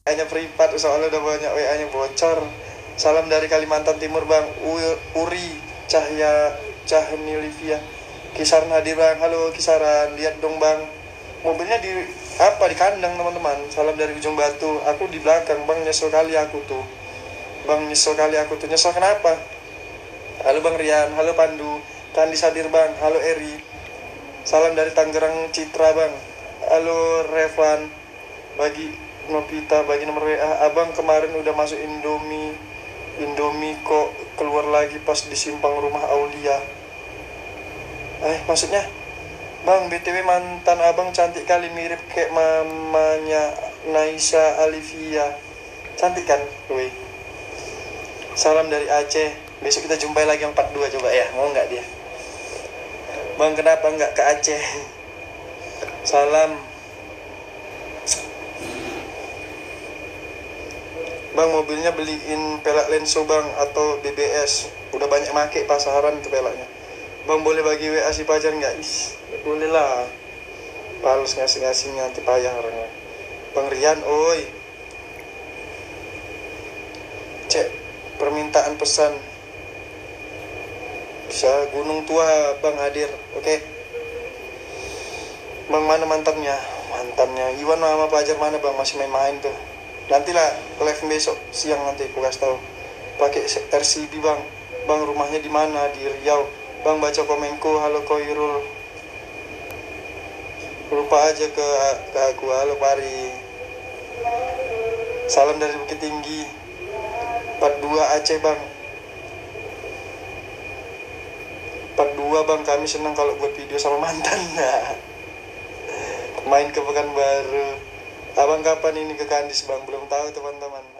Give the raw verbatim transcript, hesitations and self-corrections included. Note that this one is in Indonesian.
hanya privat soalnya udah banyak W A-nya bocor. Salam dari Kalimantan Timur bang. U- Uri Cahya Cahni Livia. Kisaran hadir bang. Halo Kisaran, lihat dong bang. Mobilnya di apa di kandang teman-teman. Salam dari ujung Batu. Aku di belakang bang, nyesel kali aku tuh. Bang nyesel kali aku tuh. Nyesel kenapa? Halo bang Rian. Halo Pandu. Kandi hadir bang. Halo Eri. Salam dari Tangerang Citra bang. Halo Revan. Bagi Novita, bagi nomor W A. Abang kemarin udah masuk Indomie. Indomie kok keluar lagi pas di simpang rumah Aulia. Eh maksudnya? Bang, B T W mantan abang cantik kali, mirip kayak mamanya Naisa Alivia. Cantik kan? Woi. Salam dari Aceh. Besok kita jumpai lagi yang part dua coba ya. Mau nggak dia? Bang, kenapa nggak ke Aceh? Salam. Bang, mobilnya beliin pelak Lenso bang, atau B B S. Udah banyak make pasaran itu pelaknya. Bang, boleh bagi W A si Pajar nggak? Is, boleh lah. Pals ngasih-ngasihnya nanti payah orangnya. Bang Rian, oi. Cek permintaan pesan. Bisa Gunung Tua bang hadir, oke? Bang mana mantannya? Mantannya Iwan sama Pajar mana bang? Masih main-main tuh. Nantilah live besok siang nanti aku kasih tahu. Pakai R C B bang. Bang rumahnya di mana? Di Riau. Bang baca komenku. Halo Koirul. Lupa aja ke ke aku. Halo Pari. Salam dari Bukit Tinggi. Part dua Aceh bang. Part dua bang, kami senang kalau buat video sama mantan. Nah, main ke Pekanbaru. Abang kapan ini ke Kandis bang? Belum tahu teman-teman.